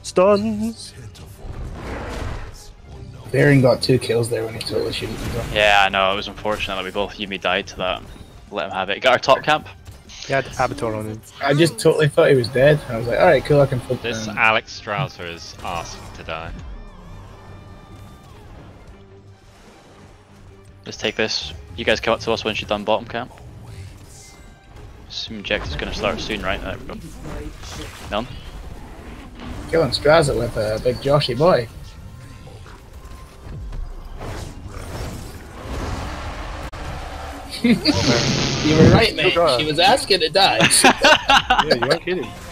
Stun! Baron got 2 kills there when he totally shouldn't have done. Yeah, I know, it was unfortunate that we both Yuumi died to that. Let him have it. Got our top camp. He had Abator on him. I just totally thought he was dead. I was like, alright, cool, I can flip This him. Alex Strauser is asking to die. Let's take this. You guys come up to us once you've done bottom camp. Assume Jax is going to start soon, right? There we go. None? Killing Straza with a big Joshy boy. You were right, mate. She was asking to die. Yeah, you weren't kidding.